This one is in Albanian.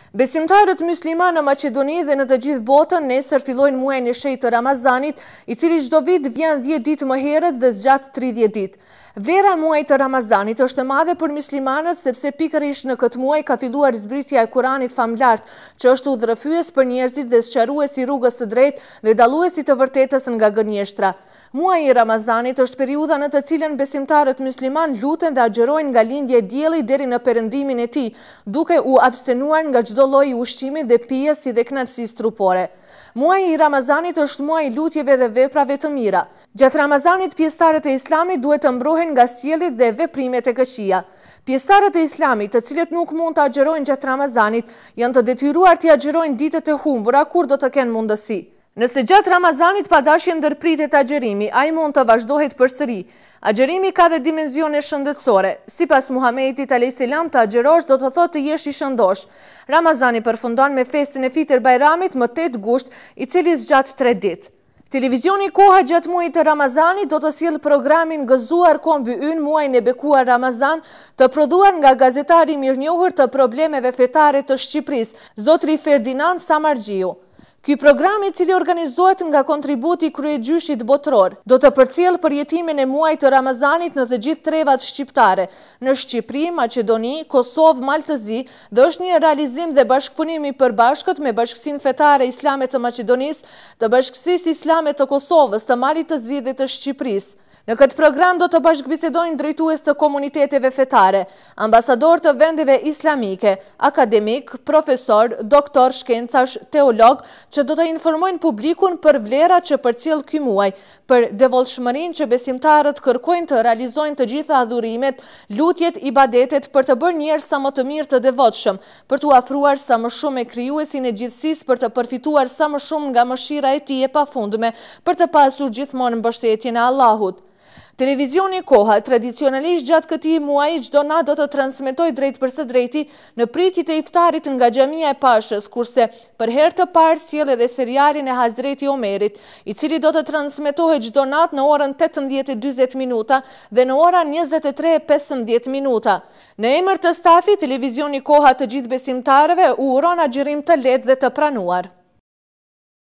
Besimtarët musliman në Maqedoni dhe në të gjithë botën nesër fillojnë muajin e shenjtë të Ramazanit, i cili çdo vit vjen 10 ditë më herët dhe zgjat 30 ditë. Vlera e muajit të Ramazanit është e madhe për muslimanët sepse pikërisht në këtë muaj ka filluar zbritja e Kuranit famlart, që është udhërrëfyes për njerëzit dhe sqarues i rrugës së drejtë dhe dallues i të vërtetës nga gënjeshtra. Muaji i Ramazanit është periudha në të cilën besimtarët musliman luten dhe agjerojnë nga lindja e diellit deri në perëndimin e tij, duke u abstenuar nga çdo lloj ushqimi dhe pijes si dhe kënaqësisë trupore. Muaji i Ramazanit është muaj i lutjeve dhe veprave të mira. Gjatë Ramazanit pjesëtarët e Islamit duhet të mbrohen nga sjelljet dhe veprimet e këqija. Pjesëtarët e Islamit, të cilët nuk mund të agjerojnë gjatë Ramazanit, janë të detyruar të agjerojnë ditët e humbura kur do të kenë mundësi. Nëse gjatë Ramazanit padashje ndërpritet agjerimi, ai mund të vazhdohet përsëri. Agjerimi ka dhe dimensione shëndetësore. Sipas Muhamedit a.s. të agjerosh do të thotë të jesh i shëndosh. Ramazani përfundon me festin e Fitr Bajramit më 8 gusht, i cili zgjat 3 ditë. Televizioni Koha gjatë muajit të Ramazanit do të sjellë programin Gëzuar kombi ynë muajin e bekuar Ramazan, të prodhuar nga gazetari i mirënjohur të problemeve fetare të Shqipërisë, zotri Ferdinand Samargjiu. Ky program, i cili organizohet nga kontributi i kryegjyshit botëror, do të përcjellë përjetimin e muajit të Ramazanit në të gjithë trevat shqiptare, në Shqipëri, Maqedoni, Kosovë, Maltëzi, dhe është një realizim dhe bashkëpunim i përbashkët me Bashkësinë Fetare Islame të Maqedonisë, të Bashkësisë Islame të Kosovës, të Malit të Zi dhe të Shqipërisë. Në këtë program do të bashkëbisedojnë drejtues të komuniteteve fetare, ambasador të vendeve islamike, akademik, profesor, doktor, shkencash, teolog, që do të informojnë publikun për vlerat që përcjell ky muaj, për devollshmërinë që besimtarët kërkojnë të realizojnë të gjitha adhurimet, lutjet, ibadetet për të bërë njerëz sa më të mirë të devotshëm, për t'u afruar sa më shumë me krijuesin e gjithësisë, për të përfituar sa më shumë nga mëshira e tij e pafundme, për të pasur gjithmonë mbështetjen e Allahut. Televizioni Koha tradicionalisht gjatë këtij muaji çdo natë do të transmetojë drejt për së drejti në pritjet e iftarit nga xhamia e Pashës, kurse për herë të parë sjell edhe serialin e Hazreti Omerit, i cili do të transmetohet çdo natë në orën 18:40 dhe në orën 23:15. Në emër të stafit, televizioni Koha të gjithë besimtarëve u uron agjerim të lehtë dhe të pranuar.